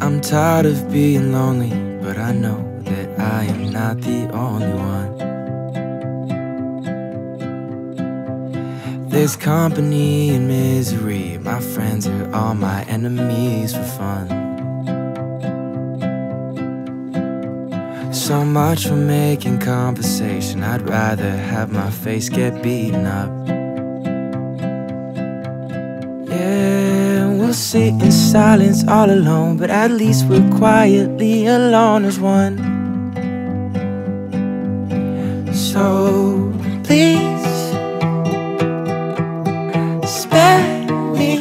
I'm tired of being lonely, but I know that I am not the only one. There's company in misery. My friends are all my enemies for fun. So much for making conversation. I'd rather have my face get beaten up. Yeah, we'll sit in silence all alone, but at least we're quietly alone as one. So please spare me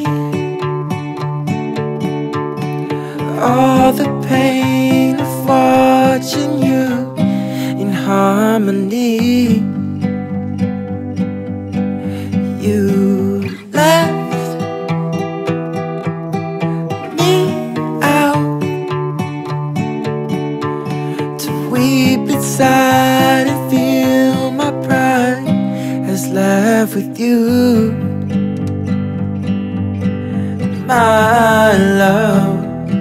all the pain of watching you in harmony. You left me out to weep inside and feel my pride has left with you. My love,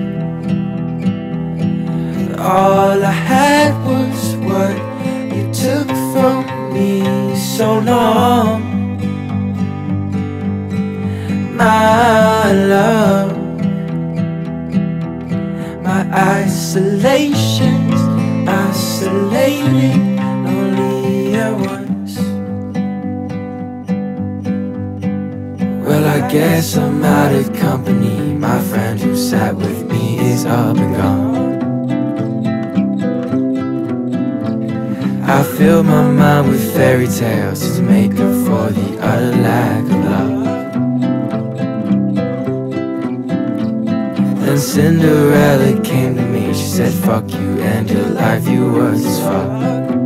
all I had was what you took from me so long. My love, my isolation's isolating, lonely I was. Well, I guess I'm out of company. My friend who sat with me is up and gone. I fill my mind with fairy tales to make up for the utter lack of love. Then Cinderella came to me. She said, fuck you and your life, you was as fuck.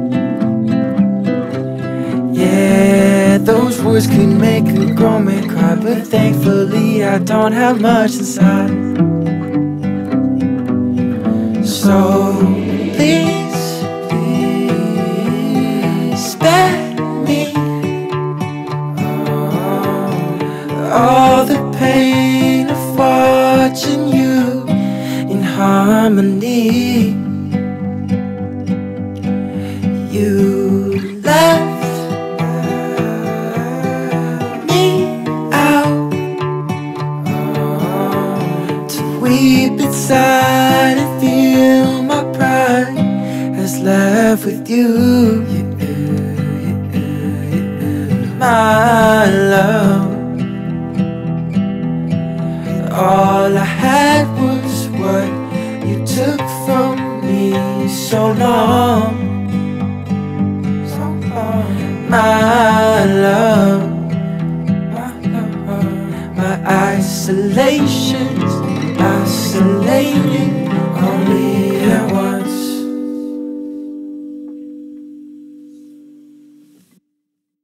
Yeah, those words could make a grown man cry, but thankfully I don't have much inside. So please spare me all the pain of watching you in harmony. You left me out to weep inside and feel my pride has left with you. My love, all I had was what you took from me so long. My love, my isolation's isolating,